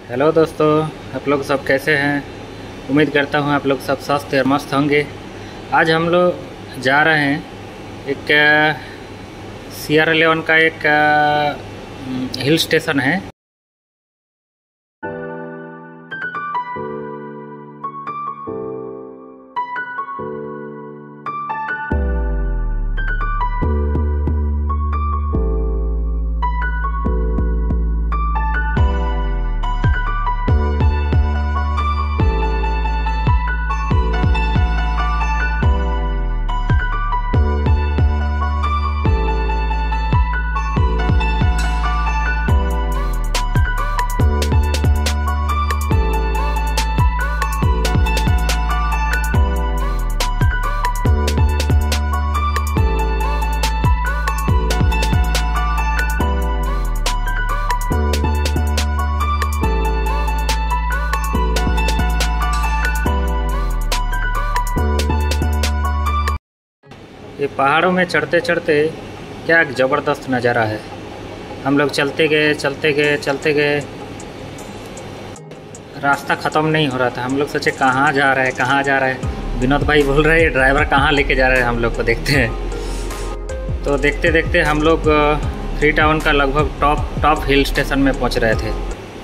Hello दोस्तों, आप लोग सब कैसे हैं। उम्मीद करता हूँ आप लोग सब स्वस्थ और मस्त होंगे। आज हम लोग जा रहे हैं एक सियरा लेवन का एक हिल स्टेशन है। ये पहाड़ों में चढ़ते चढ़ते क्या ज़बरदस्त नज़ारा है। हम लोग चलते गए, रास्ता ख़त्म नहीं हो रहा था। हम लोग सोचे कहाँ जा रहा है। विनोद भाई बोल रहे हैं ड्राइवर कहाँ लेके जा रहे हैं हम लोग को, देखते हैं। तो देखते देखते हम लोग फ्री टाउन का लगभग टॉप हिल स्टेशन में पहुँच रहे थे।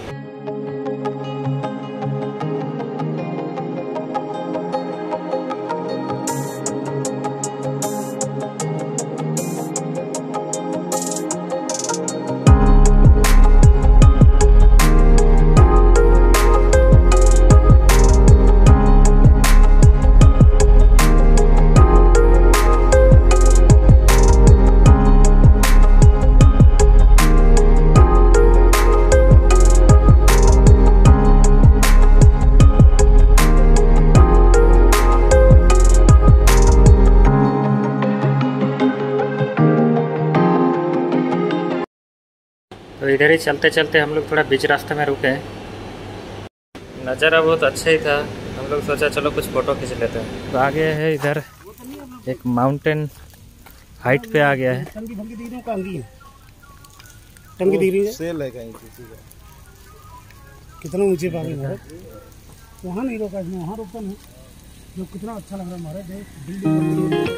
तो इधर ही चलते चलते हम लोग थोड़ा बीच रास्ते में रुके। नज़ारा बहुत अच्छा ही था। हम लोग सोचा चलो कुछ फ़ोटो खींच लेते हैं। तो आगे है इधर एक माउंटेन हाइट पे आ गया है। कितना ऊंचे पे आ गए महाराज। वहाँ नहीं रोका इसने, वहाँ रोका नहीं। जो कितना अच्छा लग रहा है महाराज।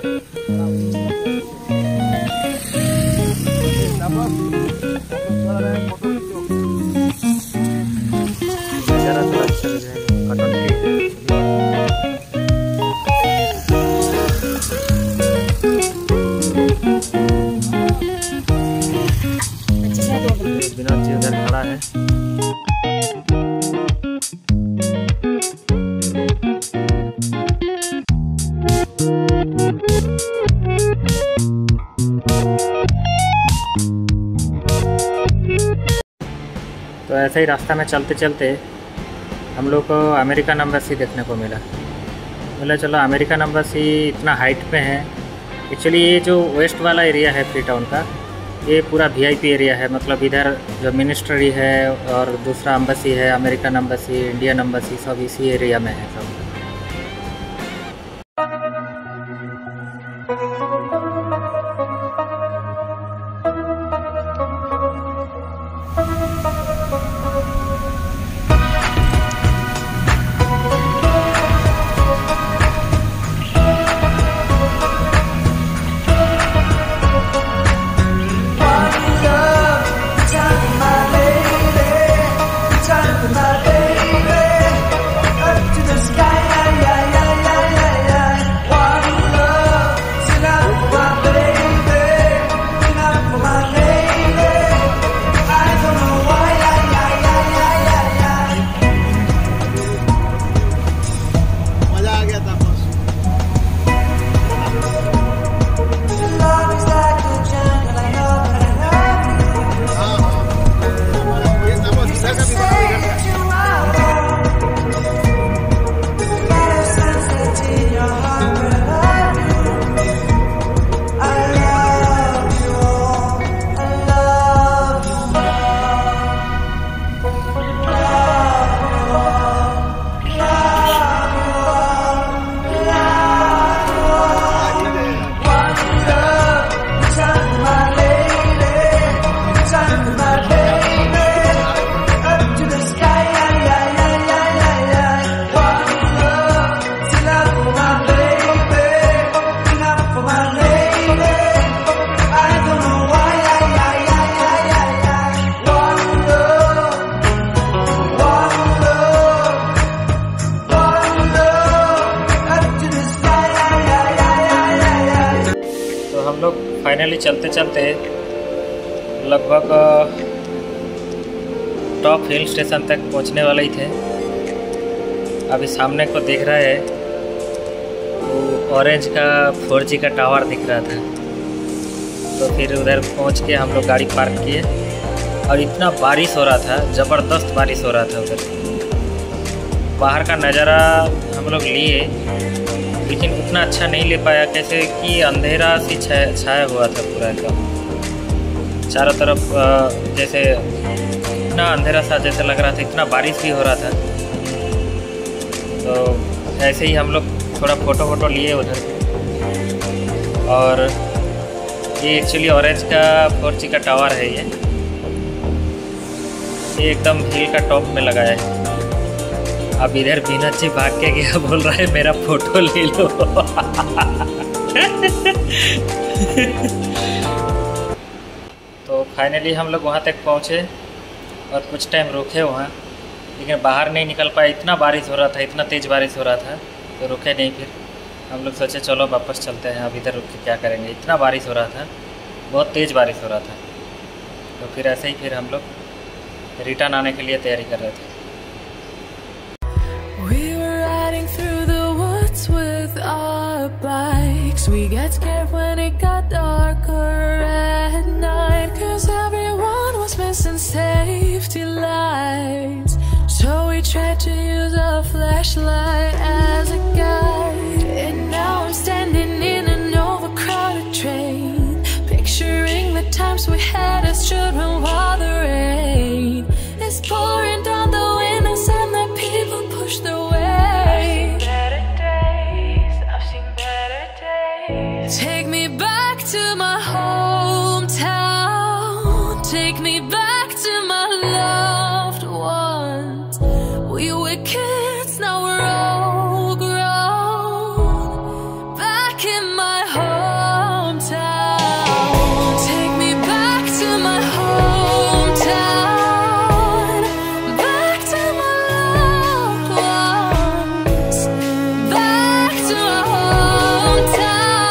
विनोद जी उधर खड़ा है। तो ऐसे ही रास्ता में चलते चलते हम लोग को अमेरिकन एम्बेसी देखने को मिला। बोले चलो अमेरिकन एम्बेसी इतना हाइट पे है। एक्चुअली ये जो वेस्ट वाला एरिया है फ्री टाउन का, ये पूरा वीआईपी एरिया है। मतलब इधर जो मिनिस्ट्री है और दूसरा एम्बेसी है, अमेरिकन एम्बेसी, इंडियन एम्बेसी, सब इसी एरिया में है सब। The sky फाइनली चलते चलते लगभग टॉप हिल स्टेशन तक पहुंचने वाले ही थे। अभी सामने को दिख रहा है वो ऑरेंज का 4G का टावर दिख रहा था। तो फिर उधर पहुंच के हम लोग गाड़ी पार्क किए और इतना बारिश हो रहा था, ज़बरदस्त बारिश हो रहा था। उधर बाहर का नज़ारा हम लोग लिए, लेकिन उतना अच्छा नहीं ले पाया, कैसे कि अंधेरा सी छाया हुआ था पूरा एकदम चारों तरफ, जैसे इतना अंधेरा सा जैसे लग रहा था, इतना बारिश भी हो रहा था। तो ऐसे ही हम लोग थोड़ा फ़ोटो लिए उधर। और ये एक्चुअली ऑरेंज का 4G का टावर है। ये एकदम हिल का टॉप में लगाया है। अब इधर बीना जी भाग के गया, बोल रहा है मेरा फोटो ले लो। तो फाइनली हम लोग वहाँ तक पहुँचे और कुछ टाइम रुके वहाँ, लेकिन बाहर नहीं निकल पाए, इतना बारिश हो रहा था, इतना तेज़ बारिश हो रहा था, तो रुके नहीं। फिर हम लोग सोचे चलो वापस चलते हैं, अब इधर रुक के क्या करेंगे, इतना बारिश हो रहा था, बहुत तेज़ बारिश हो रहा था। तो फिर ऐसे ही फिर हम लोग रिटर्न आने के लिए तैयारी कर रहे थे। We got scared when it got darker at night, 'cause everyone was missing safety lights. So we tried to use a flashlight as a guide. And now I'm standing in an overcrowded train, picturing the times we had as children while the rain is pouring down the windows and the people push their way. Take me back to my hometown. Take me back to my loved ones. We were kids, now we're all grown. Back in my hometown. Take me back to my hometown. Back to my loved ones. Back to my hometown.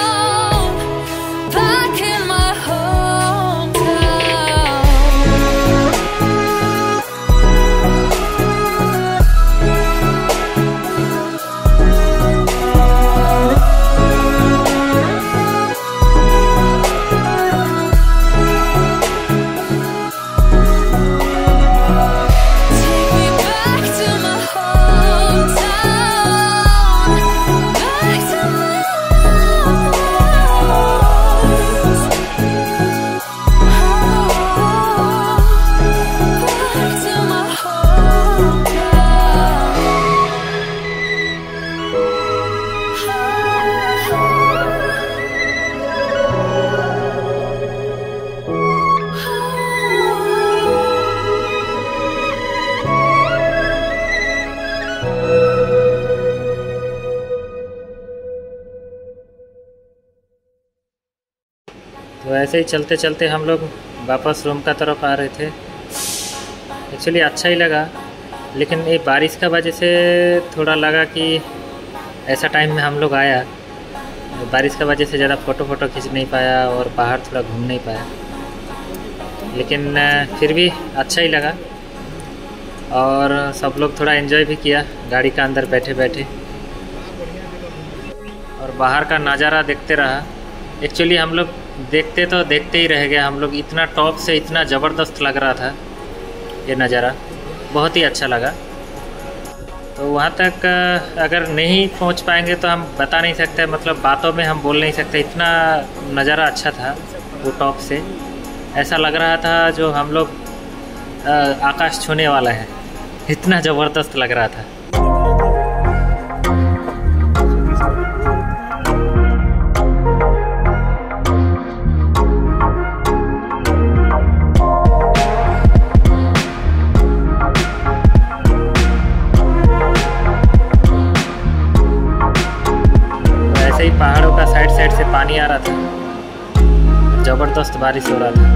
तो ऐसे ही चलते चलते हम लोग वापस room का तरफ आ रहे थे। एक्चुअली अच्छा ही लगा, लेकिन ये बारिश का वजह से थोड़ा लगा कि ऐसा टाइम में हम लोग आया, बारिश का वजह से ज़्यादा फ़ोटो खींच नहीं पाया और बाहर थोड़ा घूम नहीं पाया। लेकिन फिर भी अच्छा ही लगा और सब लोग थोड़ा एंजॉय भी किया गाड़ी का अंदर बैठे बैठे और बाहर का नज़ारा देखते रहा। एक्चुअली हम लोग देखते तो देखते ही रह गए हम लोग, इतना टॉप से इतना ज़बरदस्त लग रहा था ये नज़ारा, बहुत ही अच्छा लगा। तो वहाँ तक अगर नहीं पहुँच पाएंगे तो हम बता नहीं सकते, मतलब बातों में हम बोल नहीं सकते, इतना नज़ारा अच्छा था वो टॉप से। ऐसा लग रहा था जो हम लोग आकाश छूने वाला है, इतना ज़बरदस्त लग रहा था। पहाड़ों का साइड से पानी आ रहा था, ज़बरदस्त बारिश हो रहा था।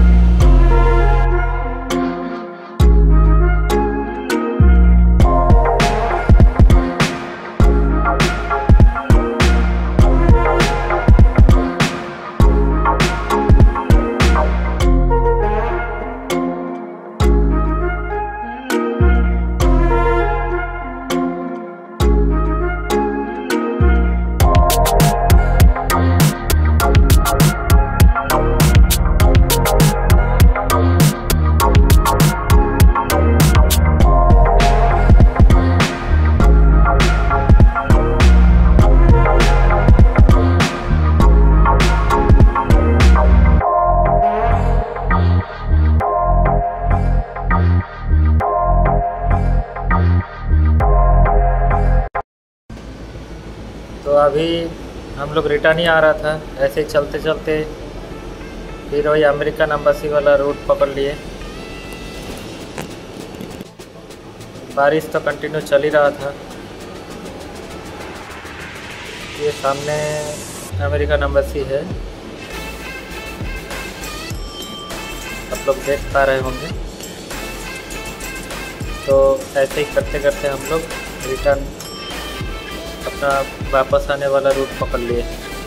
तो अभी हम लोग रिटर्न ही आ रहा था, ऐसे ही चलते चलते फिर वही अमेरिकन एम्बेसी वाला रूट पकड़ लिए। बारिश तो कंटिन्यू चल ही रहा था। ये सामने अमेरिकन एम्बेसी है, आप लोग देख पा रहे होंगे। तो ऐसे ही करते करते हम लोग रिटर्न अपना वापस आने वाला रूट पकड़ लिए।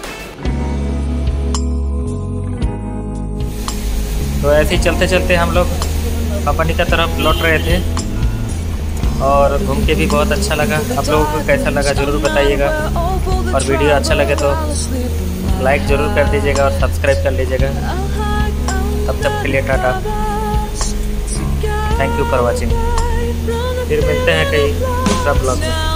तो ऐसे ही चलते चलते हम लोग पापनी की तरफ लौट रहे थे और घूम के भी बहुत अच्छा लगा। आप लोगों को कैसा लगा ज़रूर बताइएगा, और वीडियो अच्छा लगे तो लाइक ज़रूर कर दीजिएगा और सब्सक्राइब कर लीजिएगा। तब तक के लिए tata, thank you for watching. फिर मिलते हैं कहीं दूसरा ब्लॉग में।